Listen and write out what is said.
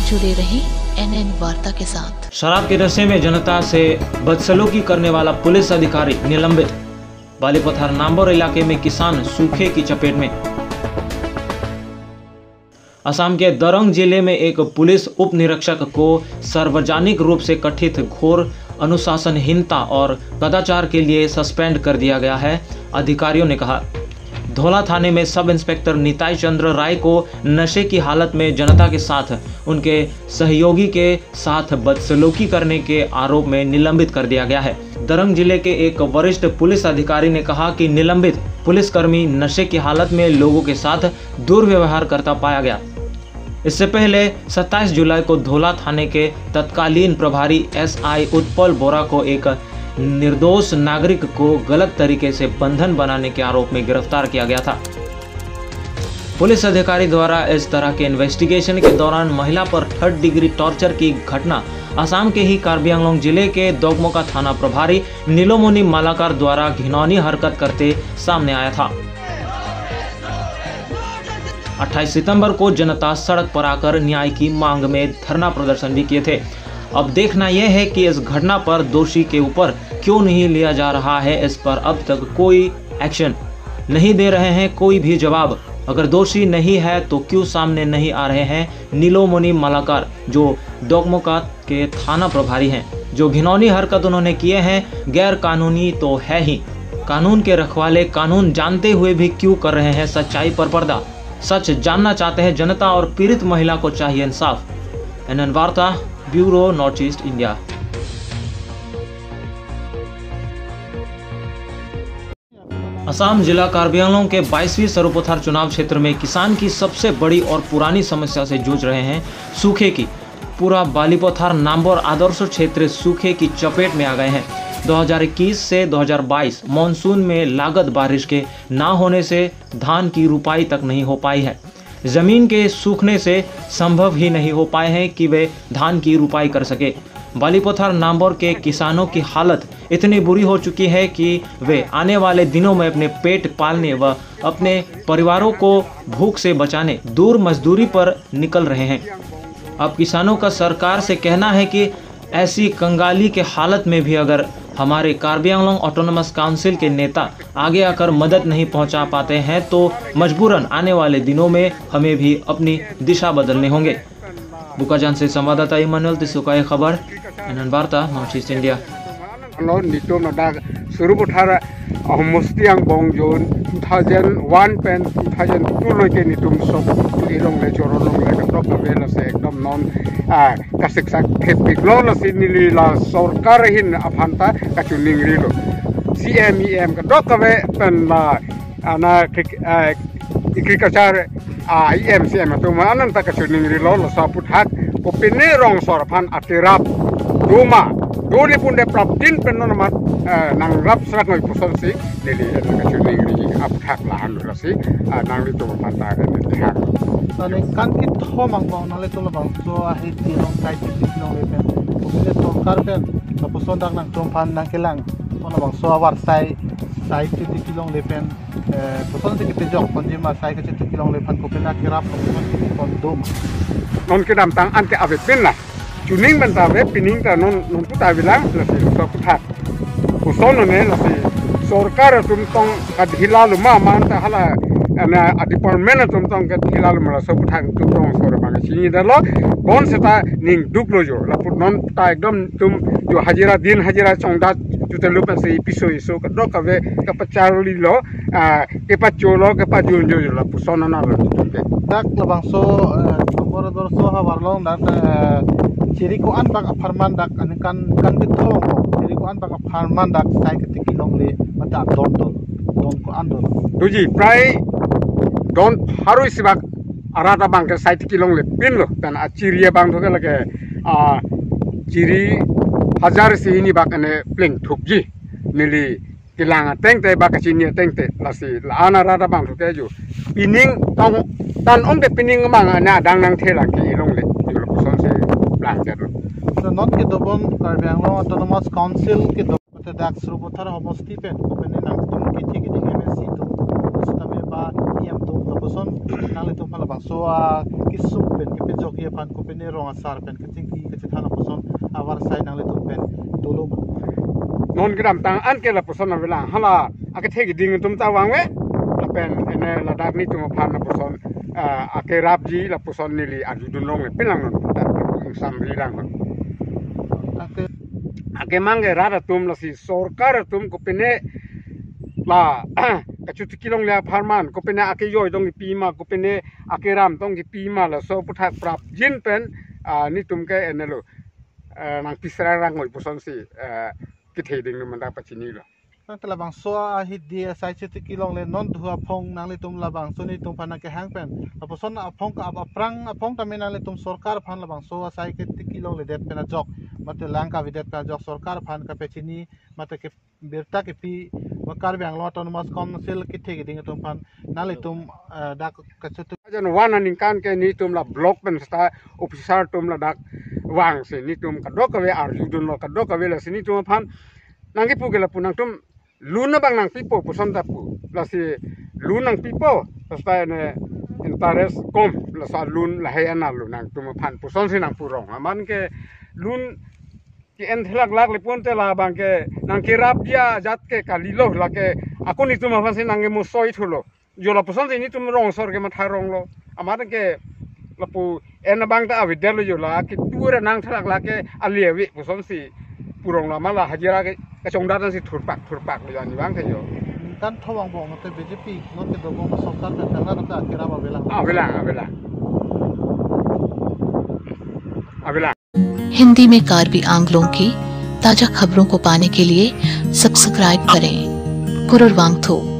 जुड़े रहें NN वार्ता के साथ। शराब के नशे में जनता से बदसलूकी करने वाला पुलिस अधिकारी निलंबित। बालीपथार नाम्बर इलाके में किसान सूखे की चपेट में। असम के दरंग जिले में एक पुलिस उप निरीक्षक को सार्वजनिक रूप से कथित घोर अनुशासनहीनता और कदाचार के लिए सस्पेंड कर दिया गया है। अधिकारियों ने कहा, धौला थाने में सब इंस्पेक्टर निताई चंद्र राय को नशे की हालत में जनता के साथ उनके सहयोगी के साथ बदसलूकी करने के आरोप में निलंबित कर दिया गया है। दरंग जिले के एक वरिष्ठ पुलिस अधिकारी ने कहा कि निलंबित पुलिसकर्मी नशे की हालत में लोगों के साथ दुर्व्यवहार करता पाया गया। इससे पहले 27 जुलाई को धौला थाने के तत्कालीन प्रभारी SI उत्पल बोरा को एक निर्दोष नागरिक को गलत तरीके से बंधन बनाने के आरोप में गिरफ्तार किया गया था। पुलिस अधिकारी द्वारा इस तरह के इन्वेस्टिगेशन के दौरान महिला पर 3rd डिग्री टॉर्चर की घटना असम के ही कार्बी आंगलोंग जिले के दोगमोका थाना प्रभारी नीलोमणि मालाकार द्वारा घिनौनी हरकत करते सामने आया था। 28 सितंबर को जनता सड़क पर आकर न्याय की मांग में धरना प्रदर्शन भी किए थे। अब देखना यह है कि इस घटना पर दोषी के ऊपर क्यों नहीं लिया जा रहा है। इस पर अब तक कोई एक्शन नहीं दे रहे हैं, कोई भी जवाब। अगर दोषी नहीं है तो क्यों सामने नहीं आ रहे हैं नीलोमणि मालाकार, जो दोगमोका के थाना प्रभारी हैं। जो घिनौनी हरकत उन्होंने किए हैं गैर कानूनी तो है ही। कानून के रखवाले कानून जानते हुए भी क्यों कर रहे हैं सच्चाई पर पर्दा। सच जानना चाहते हैं जनता और पीड़ित महिला को चाहिए इंसाफ। NN Varta, bureau, north east India. Assam जिला कार्बी आंगलोंग के 22वीं सर्वोपथार चुनाव क्षेत्र में किसान की सबसे बड़ी और पुरानी समस्या से जूझ रहे हैं सूखे की। पूरा बालीपथार नाम्बर आदर्श क्षेत्र सूखे की चपेट में आ गए हैं। 2021 से 2022 मॉनसून में लागत बारिश के ना होने से धान की रुपाई तक नहीं हो पाई है। जमीन के सूखने से संभव ही नहीं हो पाए हैं कि वे धान की रुपाई कर सके। बालीपथार नाम्बर के किसानों की हालत इतनी बुरी हो चुकी है कि वे आने वाले दिनों में अपने पेट पालने व अपने परिवारों को भूख से बचाने दूर मजदूरी पर निकल रहे हैं। अब किसानों का सरकार से कहना है कि ऐसी कंगाली के हालत में भी अगर हमारे कार्बी आंगलोंग ऑटोनमस काउंसिल के नेता आगे आकर मदद नहीं पहुंचा पाते हैं तो मजबूरन आने वाले दिनों में हमें भी अपनी दिशा बदलने होंगे। बुकाजान से संवाददाता इमानुएल तिसुका खबर, NN Varta, north east India. Mustiang Bongjon 2001 pen 2002 loike nitum sok ilong le chorolong le katok avela se ekdom non kasiksa khepik lo la sinili la sarkar hin aphanta kachuning rilo CMEM katok ave pen la ana agriculture IMCM to manan ta kachuning rilo la saput hak opine rong sorphan atirap duma doni pun de praptin penomat nang rap serat noi pusol si deli kachuning ri ap hak lahan lo si nang ri to panta de hak tane kan ki tho mang bang nale to bang so a he ti long kai ti long le pen opine sarkar pen to puson dak nang trom phan nang kelang ona bang so awar sai ti long le pen puson se ki jok kon jima sai ka ti long le phan ko pena kirap kon dom non ke dam tang an ke ave pin na chuning ban ta ve pining ta non puta bilang la si so putat puson ne la si sarkar tum tong adhila luma man ta hala ana department tum tong ka adhila luma so putat tu tong sor bang sini da lo kon se ta ning duplo jo la put non ta ekdom tum jo hajira din hajira chongda jute lupa se piso iso ka dok ave ka pacharoli lo ke pacholo ke pajun jo la puson na lo dak labang so nomor dorso ha warlong dak ciri ko an bak aparman dak kan bitong ciri ko an bak aparman dak sai ke tikilong le mata don ko an don duji prai don harui sibak arada bang ke sai tikilong le pin lo dan ciri bang thoke lage ciri hajar se ini bak ne pling thukji nili kilanga tengte bak chini tengte lasi ana rada bang thoke ju pining tong tan ong ke pining mang na dang nang thela ki long le ju lo son se So not ke dobon Karbi Anglong Autonomous Council ke dobon dak Surubothar homosti pen opene nang tum ke thik MSC to stame ba EM to boson nang le tum phan labang so ki sum pen ki pe joki pan ko pen rong asar pen ki ting ki ke thana poson awar sai nang le tum pen dolo non gram tang an ke la poson na vela hala ake thegi ding tum ta wang we la pen ene la dak ni tum phan na poson ake rap ji la poson ni li aju dun long le pelang non sam ri rang ake mange rada tum la si sorkar tum ko pene la kachuti kilong le pharman ko pene ake yoi dong pi ma ko pene ake ram dong pi ma la so puthak prap jin pen ni tum ke ene lo nang pisra rang ngoi poson si ki thei ding man da pachini lo nang te labang so hi dia sai chiti kilong le non dhua phong nang le tum labang so ni tum phan ke hang pen aposon apong ka aprang apong ta menang le tum sorkar phan labang so sai ke ti kilong le det pen jok mate lang ka videt pa jok sorkar phan ka pechini mate ke berta ke pi wakar bang lo autonomous council ki thegi ding tum phan nang le tum dak ka chutu jan wana ning kan ke ni tum la block pen sta officer tum la dak wang se ni tum ka dok we ar ju dun lo ka dok we la sini tum phan nang ki pu ke la punang tum luna bang nang pipo poson ta pu la si lunang pipo sta ne interest kom la sa lun la he ana lunang tum phan poson si nang purong aman ke lun ki en thlak lak le pon te la bang ke nang ki rap dia jat ke kalilo la ke aku ni tum phan si nang mo soi thulo yo la poson si ni tum rong sor ke ma tharong lo amar ke la pu en bang ta avidel yo la ki tura nang thlak la ke aliewi poson si purong la mala hajira ke chong da si thurpak le ni bang thayo kan thawang bong mate BJP non ke dobong sorkar pen tangla ta kira ba belang Hindi में कार्बी आंग्लों की ताजा खबरों को पाने के लिए subscribe करें कुरुर वांगथो।